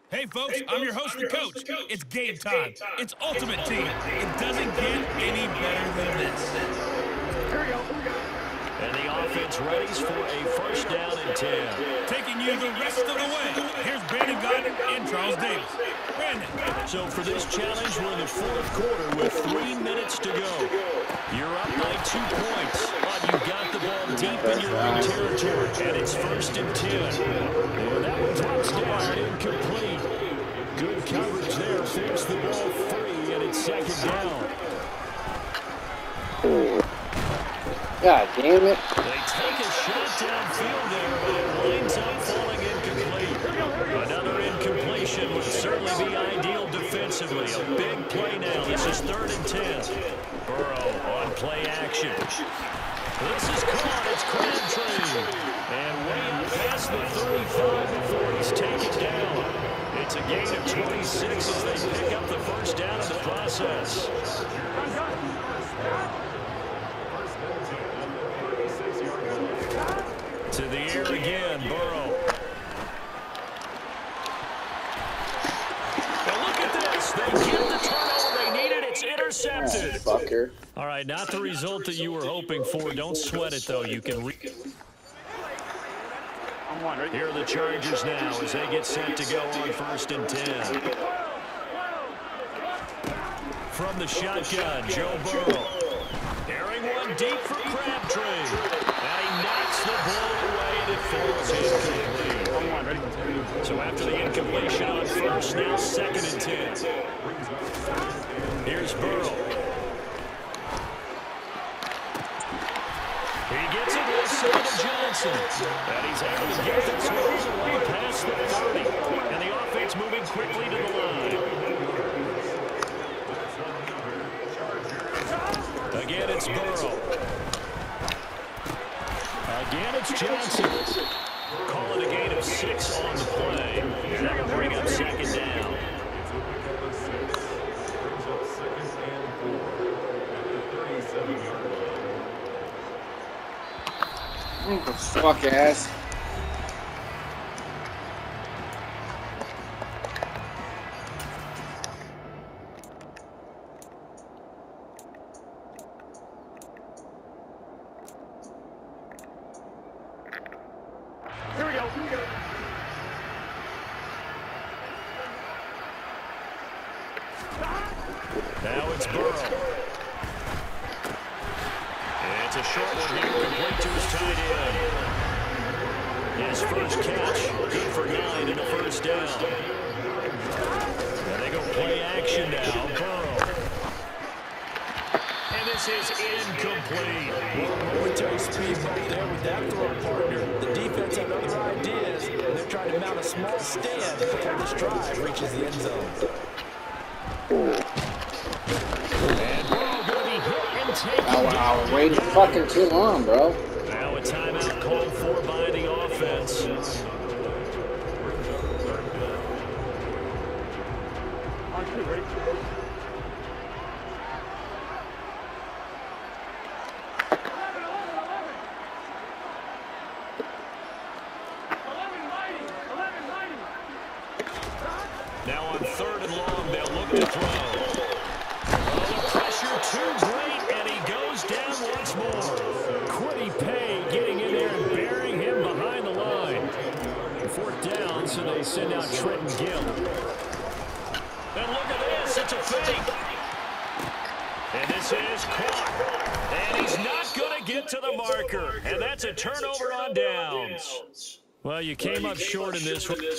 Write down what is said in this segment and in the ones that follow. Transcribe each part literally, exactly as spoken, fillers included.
Hey folks, hey, folks I'm your host and coach. coach. It's game it's time. Game time. It's Ultimate it's Team. Team. It doesn't get any better than this. Here we go. And the offense readies for a first down and ten. Taking you the rest of the way. Here's Brandon Gardner and Charles Davis. Brandon. So for this challenge, we're in the fourth quarter with three minutes to go. You're up by two points, but you've got the ball deep in your own territory, and it's first and ten. And that one drops down incomplete. Good coverage there. Force the ball free, and it's second down. God damn it. They take a shot downfield there, but it winds up falling incomplete. Another incompletion would certainly be ideal defensively. A big play now. This is third and ten. Burrow on play action. This is caught. It's Crabtree. And way up past the thirty-five before he's taken down. It's a gain of twenty-six as they pick up the first down in the process. To the air again, Burrow. Now look at this. They get the turnover they needed. It's intercepted. Oh, fucker. All right, not the result that you were hoping for. Don't sweat it, though. You can re Here are the Chargers now as they get set to go on first and ten. From the shotgun, Joe Burrow. Airing one deep for Crabtree. And he knocks the ball away, and it falls incomplete. So after the incompletion on first, now second and ten. Here's Burrow. He gets it inside to Johnson. And he's able to get this one all the way past the thirty. And the offense moving quickly to the line. Again, it's Burrow. Again, it's Johnson. Call it a gain of six on the play. And that will bring up second down. Fuck ass. Here we go. Here we go. Now it's Burrow. And it's a short one here, complete to his tight end. His first catch, good for nine and a first down. And they go play action now, Burrow. And this is incomplete. Momentary speed bump there with that throw partner. The defense had other ideas, and they're trying to mount a small stand before this drive reaches the end zone. And Burrow going to be hit and taken Oh, down. I was waiting fucking too long, bro. Now a timeout called for by the offense. Now on third and long, they'll look to throw. Oh, the pressure too great, and he goes down once more. Quiddy Pay getting in there and burying him behind the line. Fourth down, so they send out Trenton Gill. And look at this, it's a fake. And this is caught. And he's not going to get to the marker. And that's a turnover on downs. Well, you came up short in this one.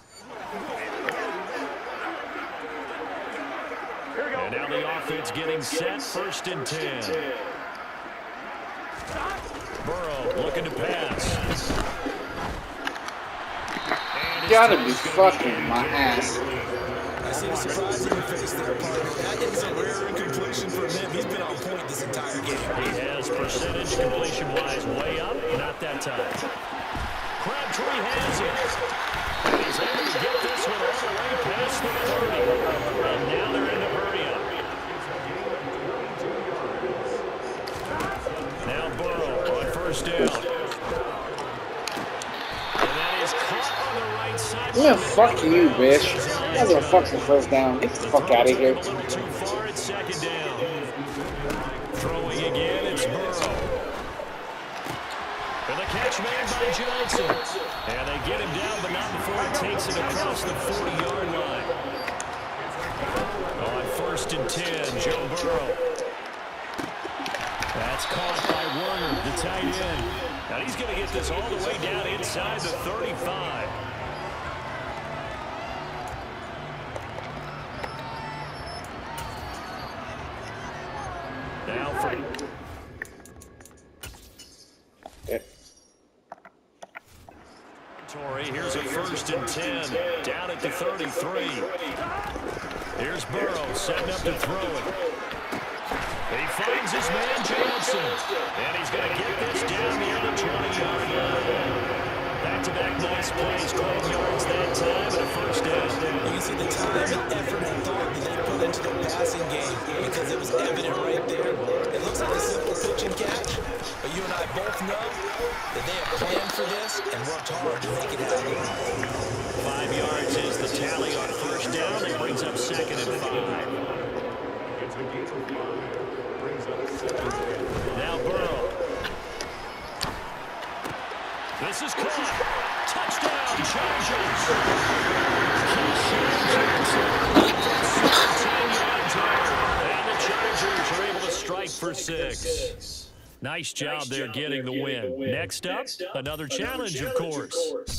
And now the offense getting set, first and ten. Burrow looking to pass. You gotta be fucking my ass. I see the surprise in your face there, partner. That is a rare incompletion for him. He's been on point this entire game. He has percentage completion-wise way up, not that time. Crabtree has it. And he's able to get this one all the way past the thirty. And now they're in the hurry-up. Now Burrow on first down. And that is caught on the right side. Yeah, fuck you, bitch. That's a fucking first down. Get the fuck out of here. A little too far at second down. Throwing again, it's Burrow. And the catch made by Johnson. And they get him down, but not before he takes it across the forty-yard line. On first and ten, Joe Burrow. That's caught by Werner, the tight end. Now he's going to get this all the way down inside the thirty-five. Now for... Here's a first and ten, down at the thirty-three. Here's Burrow setting up to throw it. He finds his man Johnson, and he's going to get this down near the twenty-yard line. Back-to-back nice plays, twelve yards that time, and a first down. You can see the time and effort and thought that they put into their passing game because it was evident right there. It looks like a simple pitch and catch, but you and I both know that they have planned for this and worked hard to make it happen. Five yards is the tally on first down. It brings up second and five. Now Burrow. This is caught. Touchdown, Chargers. And the Chargers are able to strike for six. Nice job there getting the win. Next up, another challenge, of course.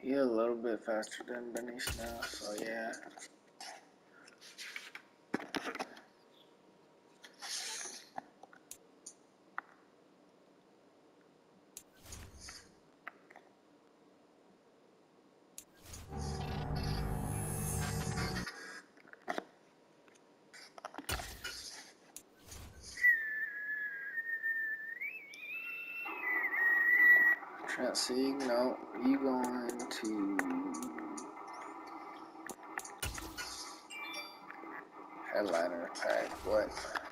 He's a little bit faster than Benish now, so yeah. Trent Sieg, no, you going to headliner pack, what?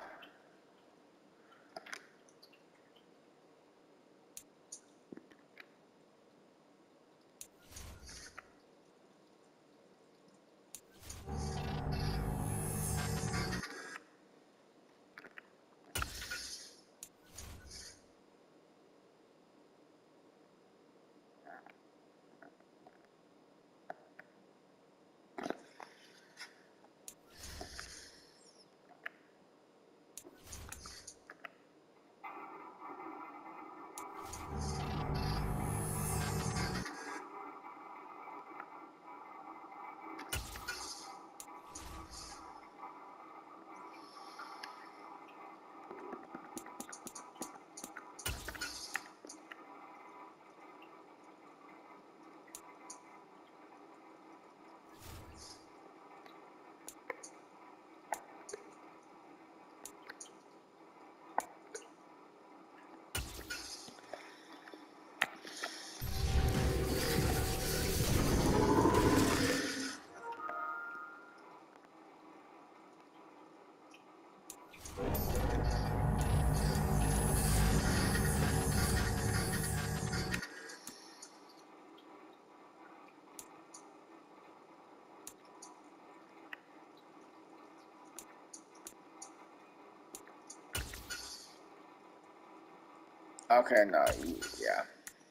Okay, no, yeah.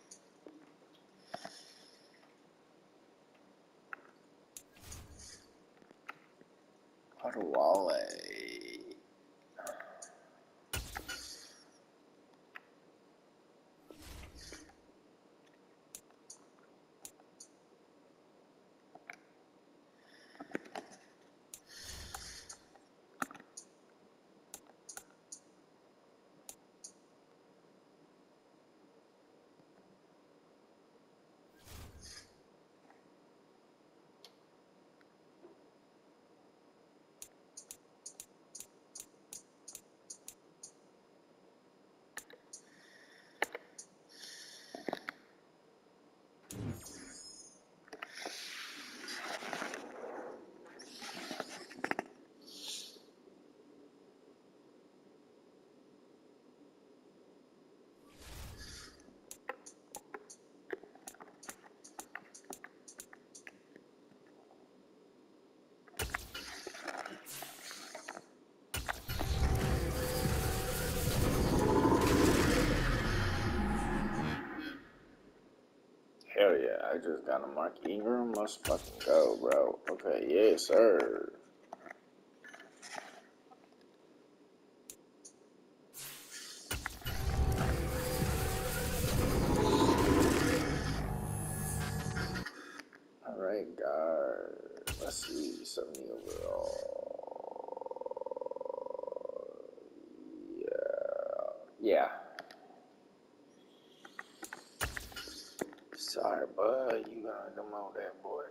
Wale. Hell yeah, I just got a Mark Ingram. Let's fucking go, bro. Okay, yes, sir. Alright, guard. Let's see, seventy overall. Yeah. Yeah. Sorry, bud. You gotta come on that boy.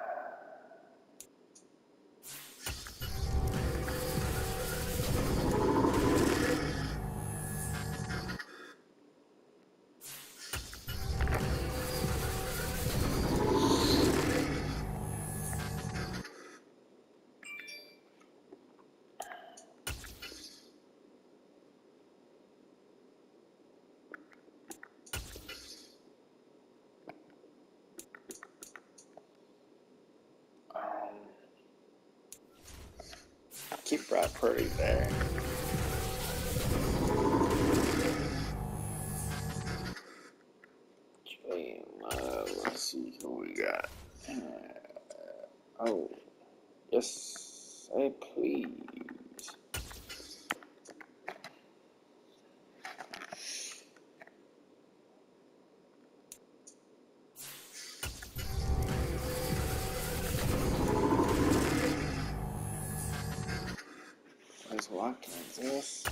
Um, keep Brock Purdy there. Okay, uh, let's see who we got. Uh, oh, yes, say please. What is this?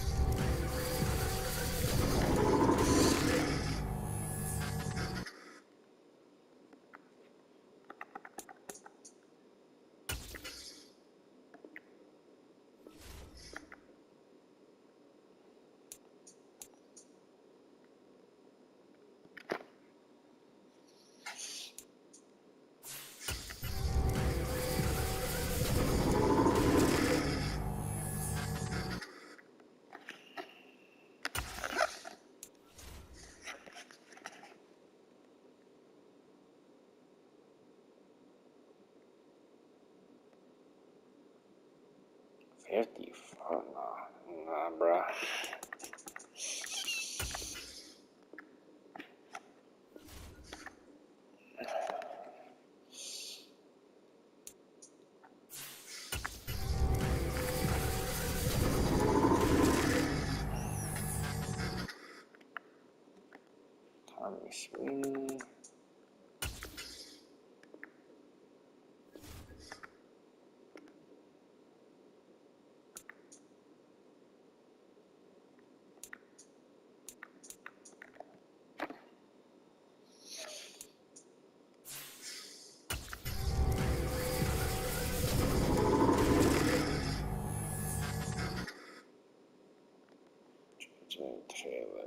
fifty? Oh, no. Nah, bruh. Tommy Sweeney. Taylor.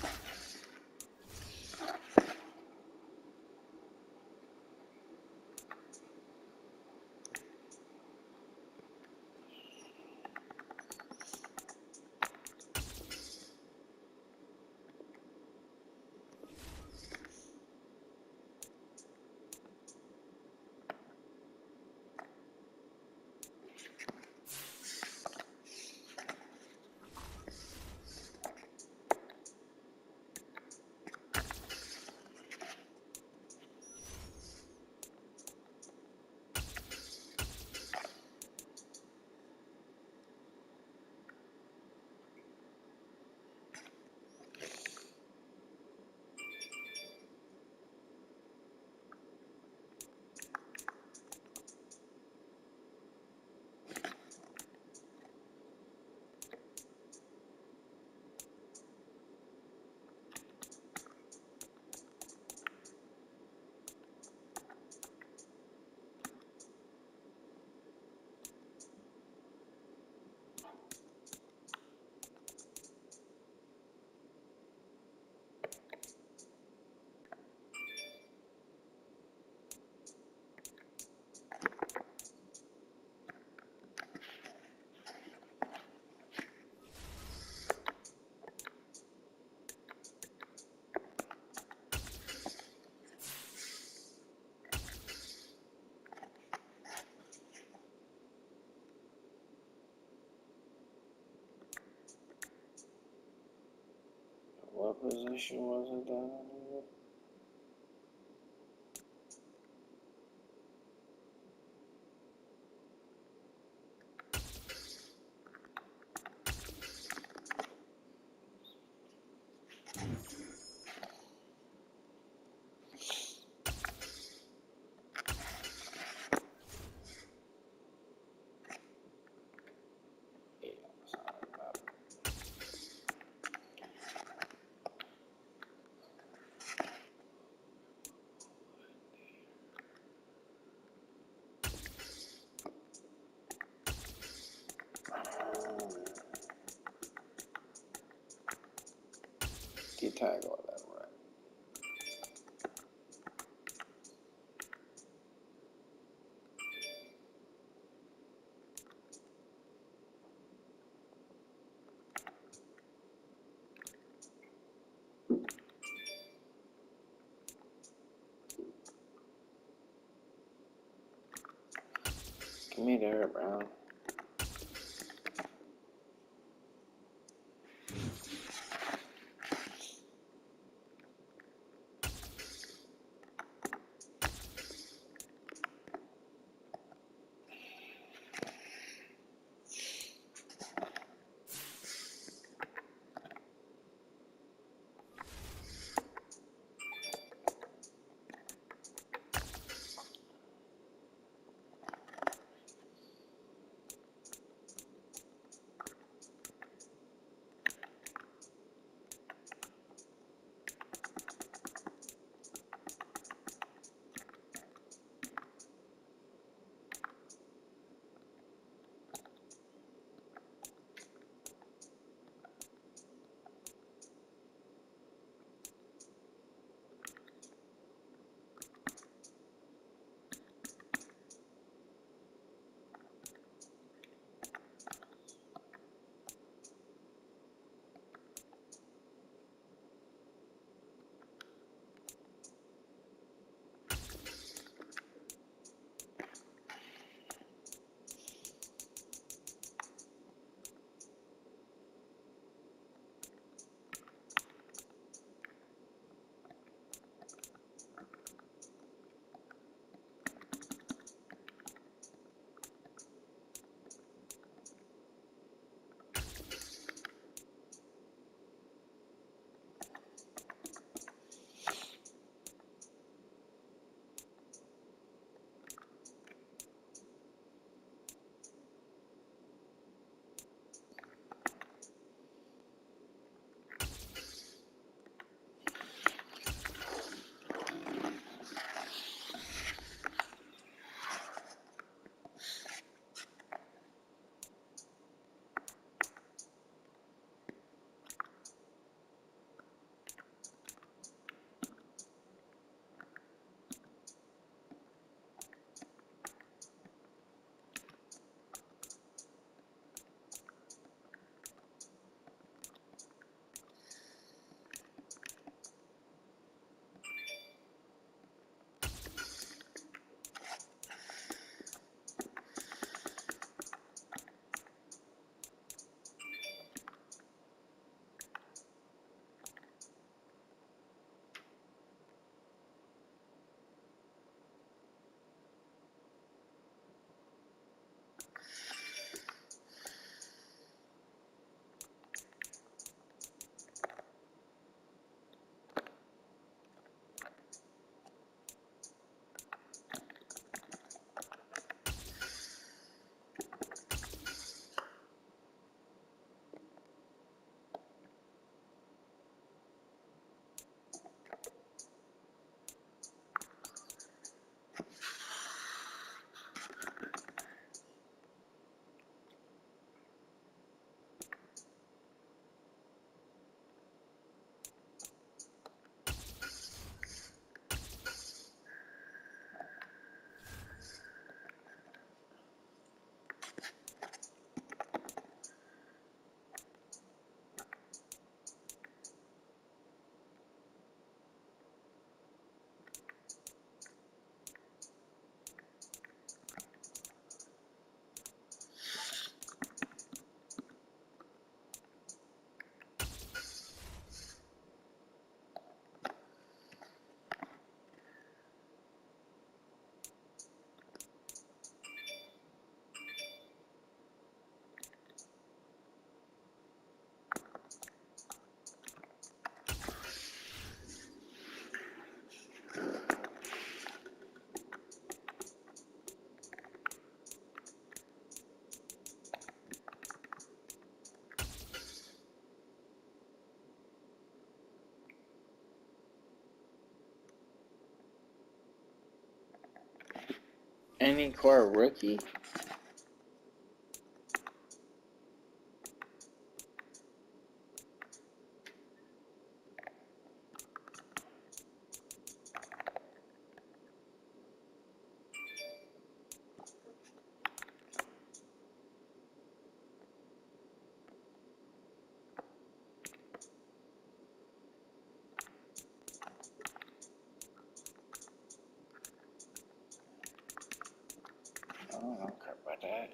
What position was it down there? Tag all that right. Give me there, Brown. Any core rookie? I don't care about that.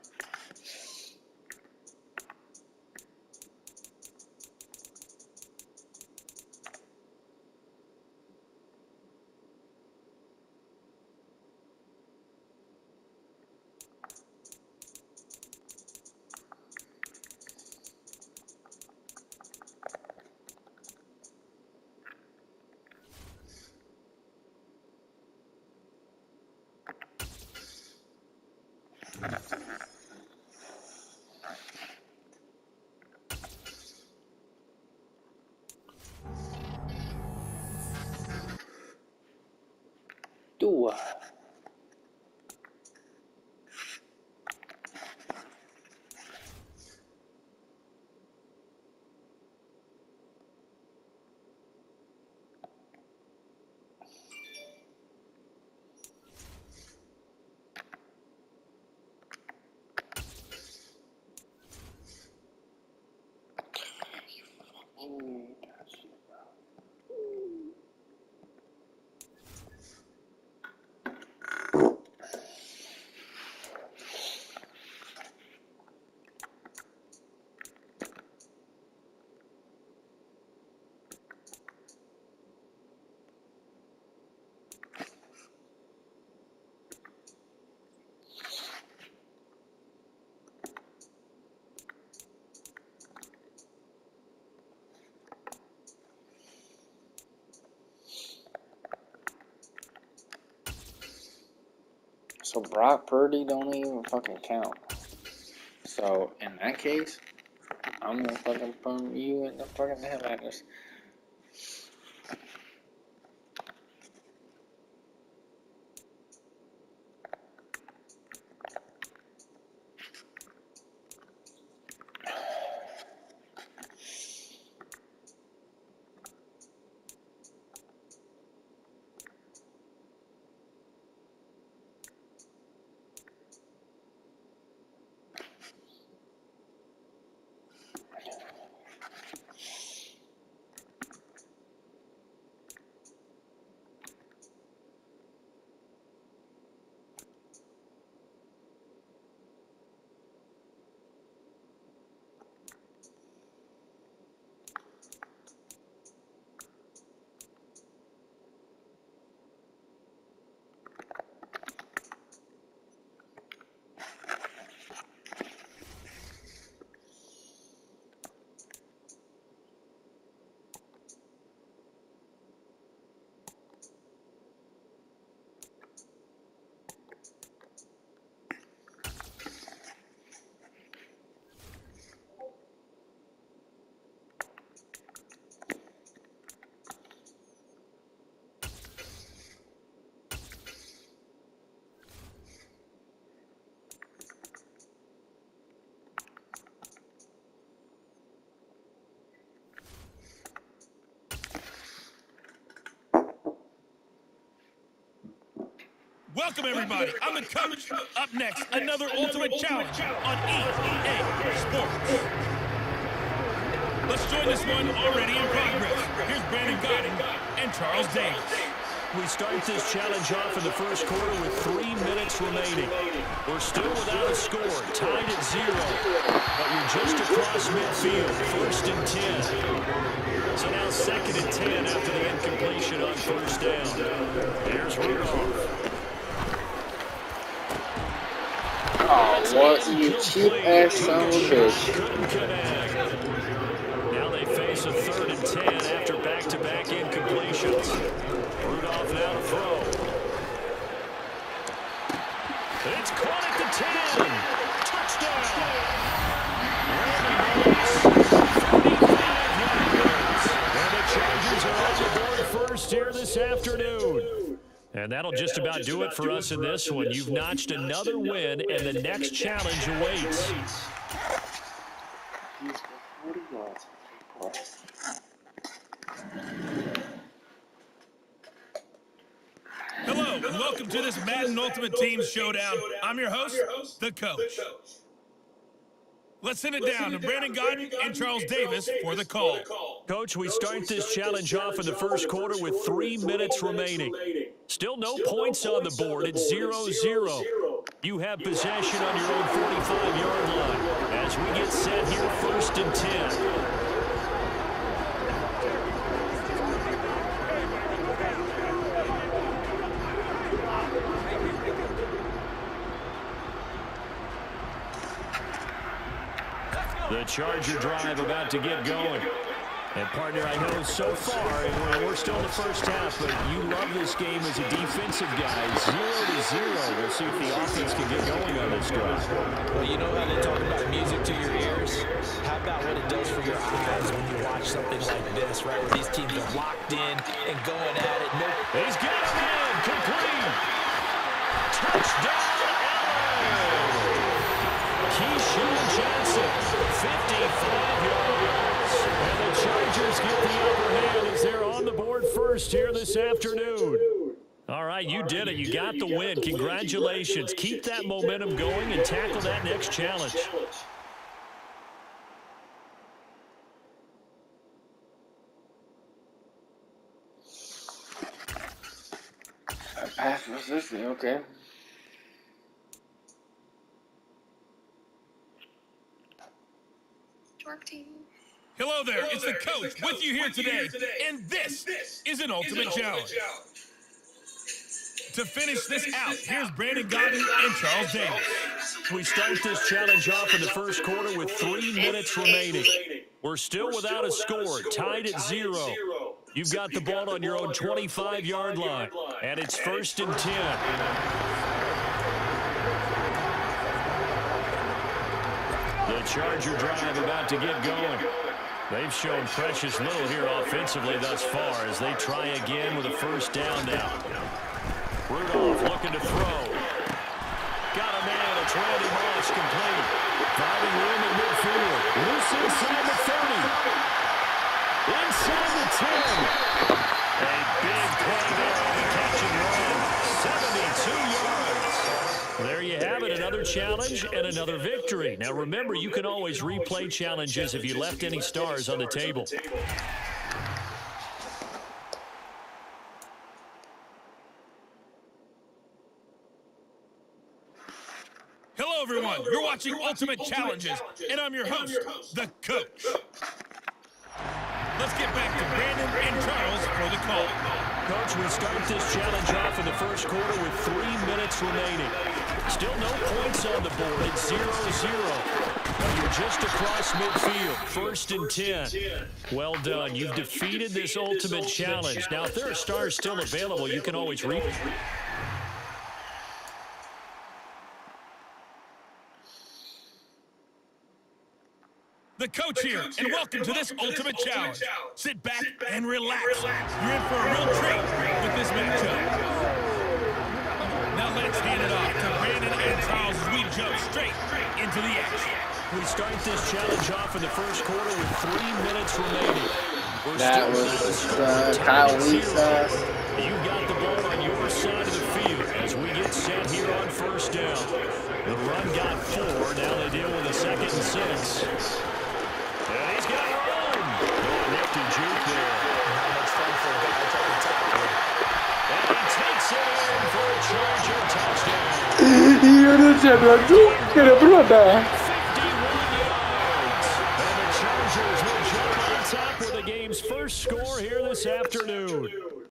Do So Brock Purdy don't even fucking count. So in that case, I'm gonna fucking put you in the fucking headliners. Welcome, everybody. I'm the coach. Up next, another Ultimate Challenge on E A Sports. Let's join this one already in progress. Here's Brandon Goddard and Charles Davis. We start this challenge off in the first quarter with three minutes remaining. We're still without a score, tied at zero. But you're just across midfield, first and ten. So now second and ten after the incompletion on first down. There's Rudolph. Oh, what you cheap ass son of a bitch. Now they face a third and ten after back-to-back incompletions. Rudolph now to throw. It's caught at the ten. Touchdown. And the Chargers are on the board first here this afternoon. And that'll just about do it for us in this one. You've notched another win, and the next challenge awaits. Hello, and welcome to this Madden Ultimate Team Showdown. I'm your host, the coach. Let's send it down to Brandon Godden and Charles Davis for the call. Coach, we start this challenge off in the first quarter with three minutes remaining. Still no points on the board. It's zero zero. You have possession on your own forty-five-yard line as we get set here first and ten. The Charger drive about to get going. And, partner, I know so far, and we're still in the first half, but you love this game as a defensive guy. Zero to zero. We'll see if the offense can get going on this drive. Well, you know how they talk about music to your ears? How about what it does for your eyes when you watch something like this, right, where these teams are locked in and going at it? No. He's got him in. Complete. Touchdown, Allen. Keyshawn Johnson, fifty-five yards. And the Chargers get the upper hand as they're on the board first here this afternoon. All right, you did it. You got the win. Congratulations. Keep that momentum going and tackle that next challenge. Okay. Hello there, it's the coach with you here today, and this is an Ultimate Challenge. To finish this out, here's Brandon Godden and Charles Davis. We start this challenge off in the first quarter with three minutes remaining. We're still without a score, tied at zero. You've got the ball on your own twenty-five-yard line, and it's first and ten. The Charger drive about to get going. They've shown precious little here offensively thus far as they try again with a first down now. Rudolph looking to throw. Got a man. It's Randy Moss complete. Finding room in midfield. Loose inside the thirty. Inside the ten. A big play there on the catch and run. seventy-two yards. There you have it, another challenge and another victory. Now remember, you can always replay challenges if you left any stars on the table. Hello, everyone. You're watching Ultimate Challenges, and I'm your host, the coach. Let's get back to Brandon and Charles for the call. Coach, we start this challenge off in the first quarter with three minutes remaining. Still no points on the board. It's zero zero. You're just across midfield. First and ten. Well done. You've defeated this ultimate challenge. Now, if there are stars still available, you can always read. The coach here, and welcome to this Ultimate Challenge. Sit back and relax. You're in for a real treat with this matchup. Now let's hand it off to Brandon and Charles as we jump straight into the action. We start this challenge off in the first quarter with three minutes remaining. We're That was uh, Kyle Lisa. You've got the ball on your side of the field as we get set here on first down. The run got four. Now they deal with a second and six. And he's got room. Oh, nifty juke there. Not much fun for a guy trying to tackle. And he takes it in for a Charger touchdown. Io non c'è più da. fifty-one yards. And the Chargers will jump on top with the game's first score here this afternoon.